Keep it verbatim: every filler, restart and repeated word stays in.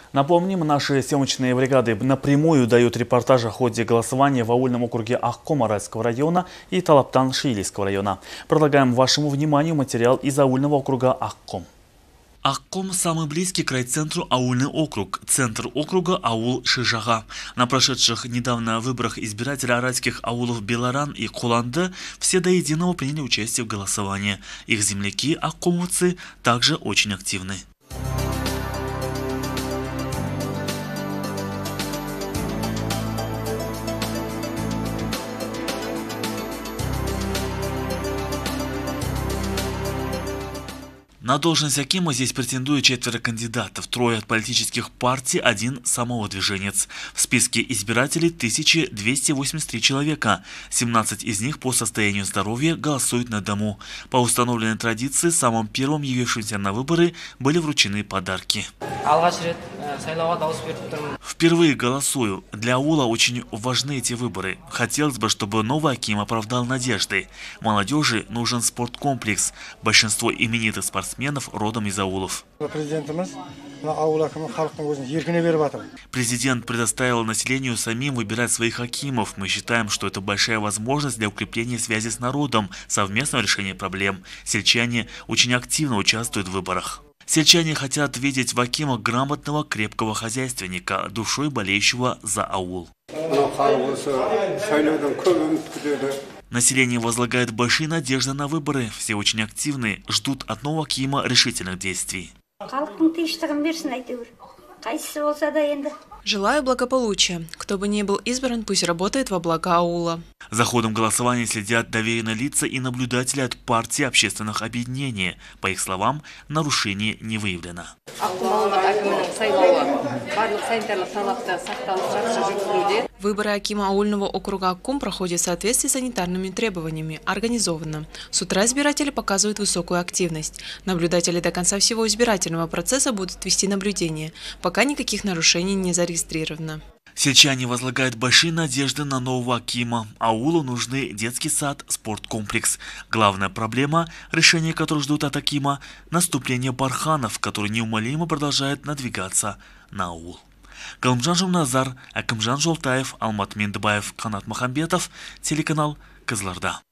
Напомним, наши съемочные бригады напрямую дают репортаж о ходе голосования в аульном округе Ахком Аральского района и Талаптан Шиилийского района. Предлагаем вашему вниманию материал из аульного округа Ахком. Ахком – самый близкий к райцентру аульный округ, центр округа аул Шижага. На прошедших недавно выборах избиратели аральских аулов Беларан и Куланды все до единого приняли участие в голосовании. Их земляки, ахкомовцы, также очень активны. На должность акима здесь претендуют четверо кандидатов, трое от политических партий, один самовыдвиженец. В списке избирателей тысяча двести восемьдесят три человека, семнадцать из них по состоянию здоровья голосуют на дому. По установленной традиции, самым первым явившимся на выборы были вручены подарки. Впервые голосую. Для аула очень важны эти выборы. Хотелось бы, чтобы новый аким оправдал надежды. Молодежи нужен спорткомплекс. Большинство именитых спортсменов родом из аулов. Президент предоставил населению самим выбирать своих акимов. Мы считаем, что это большая возможность для укрепления связи с народом, совместного решения проблем. Сельчане очень активно участвуют в выборах. Сельчане хотят видеть в акимах грамотного, крепкого хозяйственника, душой болеющего за аул. Население возлагает большие надежды на выборы. Все очень активны, ждут от нового акима решительных действий. Желаю благополучия. Кто бы ни был избран, пусть работает во благо аула. За ходом голосования следят доверенные лица и наблюдатели от партии общественных объединений. По их словам, нарушений не выявлено. Выборы акима аульного округа Ахком проходят в соответствии с санитарными требованиями, организованно. С утра избиратели показывают высокую активность. Наблюдатели до конца всего избирательного процесса будут вести наблюдение, пока никаких нарушений не зарегистрировано. Сельчане возлагают большие надежды на нового акима. Аулу нужны детский сад, спорткомплекс. Главная проблема, решение которой ждут от акима – наступление барханов, который неумолимо продолжает надвигаться на аул. Галымжан Жумназар, Акымжан Жолтаев, Алмат Мендыбаев, Канат Махамбетов, телеканал Кызылорда.